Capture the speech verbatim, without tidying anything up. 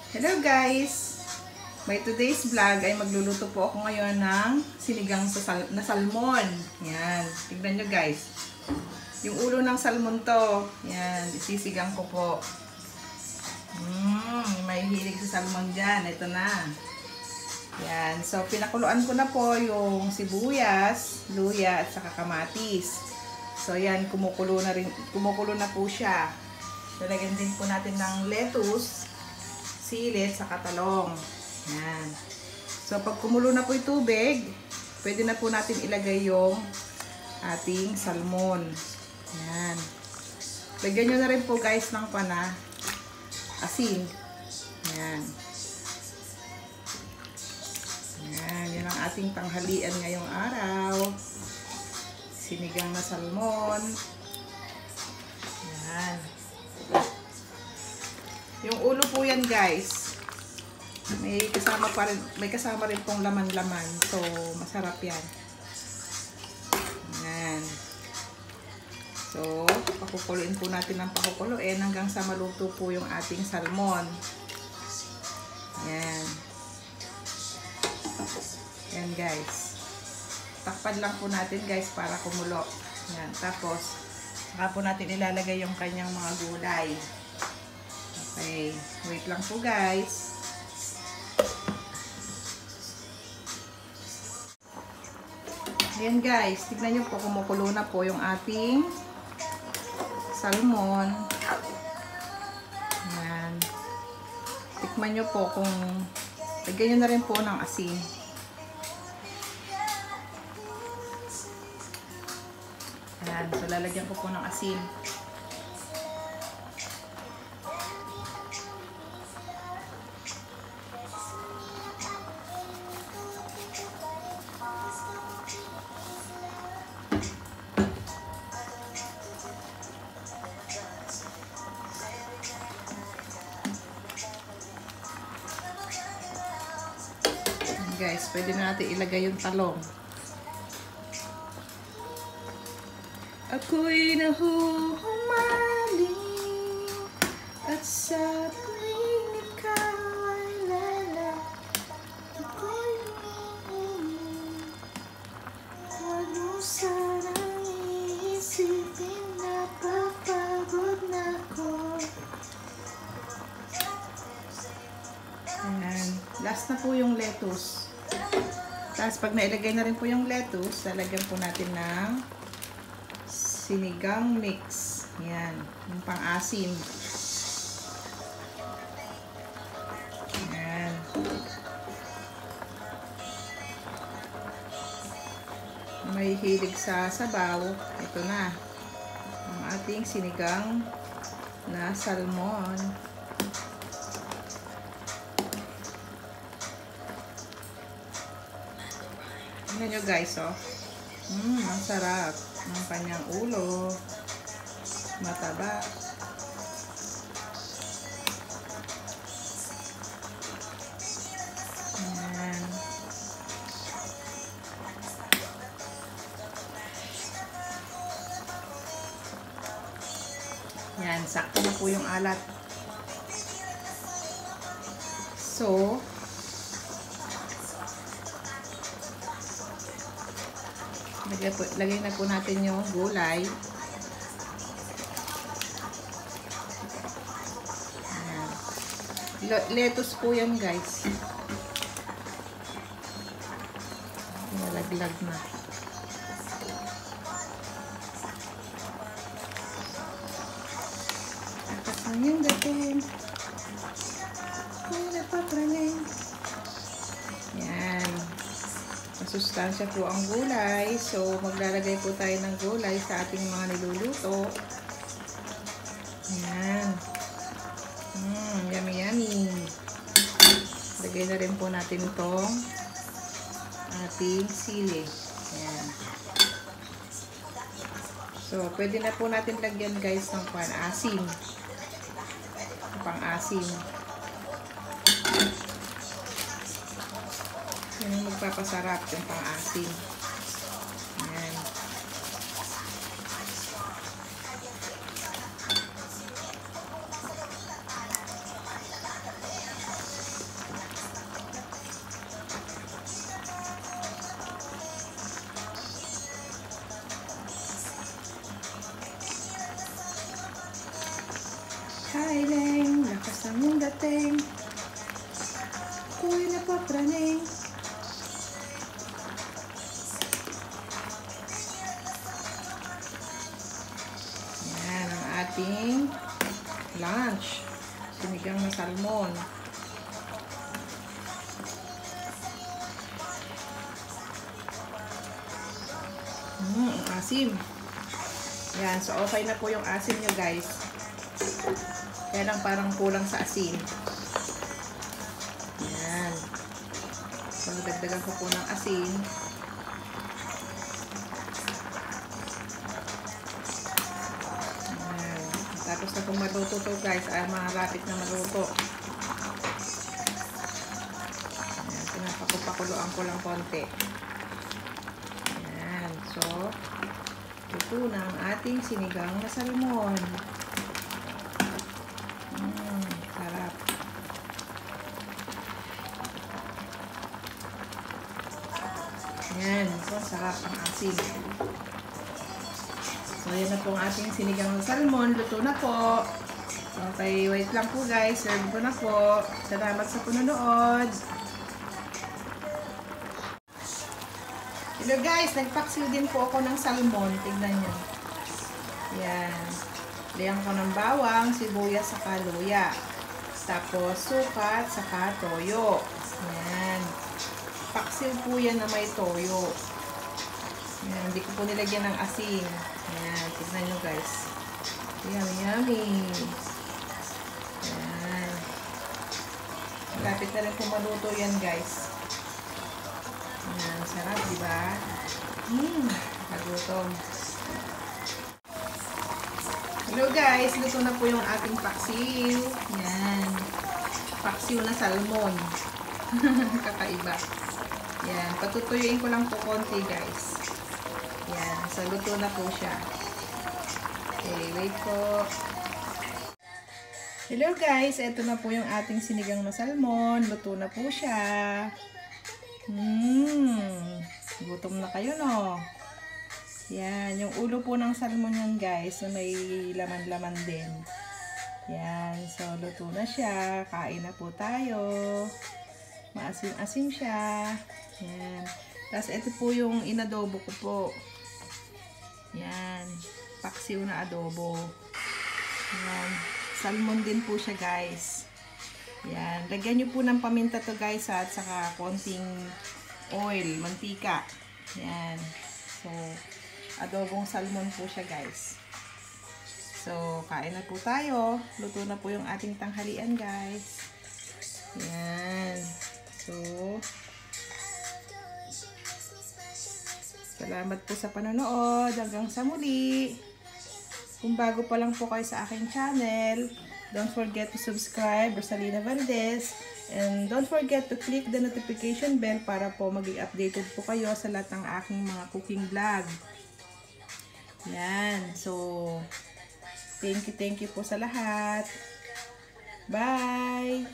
Hello guys! By today's vlog ay magluluto po ako ngayon ng sinigang sa sal na salmon. Yan. Tignan nyo guys. Yung ulo ng salmon to. Yan. Isisigang ko po. Mmm. May hilig sa salmon dyan. Ito na. Yan. So, pinakuluan ko na po yung sibuyas, luya, at saka kamatis. So, yan. Kumukulo na, rin, kumukulo na po siya. Lalagyan din po natin ng lettuce, silit, saka talong. Yan. So, pag kumulo na po yung tubig, pwede na po natin ilagay yung ating salmon. Yan. Lagyan nyo na rin po guys ng pana, asin. Yan. Yan. Yan ang ating tanghalian ngayong araw. Sinigang na salmon. Yan. Yung ulo po yan guys, may kasama pa rin, may kasama rin pong laman-laman. So, masarap yan. Yan. So, pakukuluin po natin ng pakukuluin hanggang sa maluto po yung ating salmon. Yan. Yan guys. Takpan lang po natin guys para kumulo. Yan. Tapos, saka po natin ilalagay yung kanyang mga gulay. Okay, wait lang po guys. Ayan guys, tignan nyo po, kumukulo na po yung ating salmon. Ayan. Tikman nyo po kung lagyan nyo na rin po ng asin. Ayan, so lalagyan ko po ng asin. Guys, pwede na natin ilagay yung talong. Ako'y nahuhumaling at sa tuwing ikaw ay lala, ako'y nahuhumaling. Huwag mo sanang iisipin na papagod na ko. Ayan. Last na po yung lettuce. Tapos pag nailagay na rin po yung lettuce, lalagyan po natin ng sinigang mix. Yan. Yung pang-asim. Yan. May hilig sa sabaw. Ito na. Ang ating sinigang na salmon. Tingnan nyo guys, oh. Mmm, ang sarap. Ang kanyang ulo. Mataba. Ayan. Yan, sakto na po yung alat. So, Lagay, po, lagay na po natin yung gulay. Ayan. Lettuce po yan guys. Nalaglag na. Akas na yung dating. Kung napapraning. Yan. Masustansya po ang gulay. So, maglalagay po tayo ng gulay sa ating mga niluluto. Ayan. Mmm, yummy yummy. Lagay na rin po natin itong ating sili. Ayan. So, pwede na po natin lagyan guys ng pan-asim. Pang-asim. Yan yung magpapasarap yung pang-asim. Ayan. parating. Ako'y napapraning. Yan ang ating lunch. Sinigang na salmon. Hmm, ang asim. Yan, so okay na po yung asim nyo guys. Kaya lang parang kulang sa asin. Yan. So, dagdagan ko po ng asin. Yan. Tapos na kung maluto to guys, ay malapit na maluto. Yan, pinapakupakuloan ko lang konti. Yan, so, luto na ang ating sinigang na salmon. Mm, sarap. Yan, so sarap ang asin. So, yan na po ang ating sinigang na salmon. Luto na po. Okay, wait lang po guys. Serve ko na po. Salamat sa panonood. Hello guys, nagpaksiw din po ako ng salmon. Tignan nyo. Yan. Liyan ko ng bawang, sibuyas, saka luya. Tapos sukat, saka toyo. Yan. Paksiw po yan na may toyo. Yan. Hindi ko po nilagyan ng asin. Yan. Tignan nyo guys. Yummy, yummy. Yan. Malapit na rin po maluto yan guys. Yan, sarap, diba? Hmm, nagutom. Hello guys, luto na po yung ating paksiw. Yan. Paksiw na salmon. Kakaiba. Yan, patutuyuin ko lang po konti guys. Yan, so luto na po siya. Okay, wait po. Hello guys, eto na po yung ating sinigang na salmon. Luto na po siya. Hmm, gutom na kayo, no? Yan, yung ulo po ng salmon yan, guys. So, may laman-laman din. Yan, so, luto na siya. Kain na po tayo. Maasim-asim siya. Yan. Tapos, ito po yung inadobo ko po. Yan. Paksiw na adobo. Yan. Salmon din po siya, guys. Yan. Lagyan nyo po ng paminta to guys ha, at saka konting oil, mantika. Yan. So, adobong salmon po siya guys. So, kain na po tayo. Luto na po yung ating tanghalian guys. Yan. So, salamat po sa panonood. Hanggang sa muli. Kung bago pa lang po kayo sa aking channel, don't forget to subscribe, Rosalina Valdez. And don't forget to click the notification bell para po maging updated po kayo sa lahat ng aking mga cooking vlog. Yan. So, thank you, thank you po sa lahat. Bye!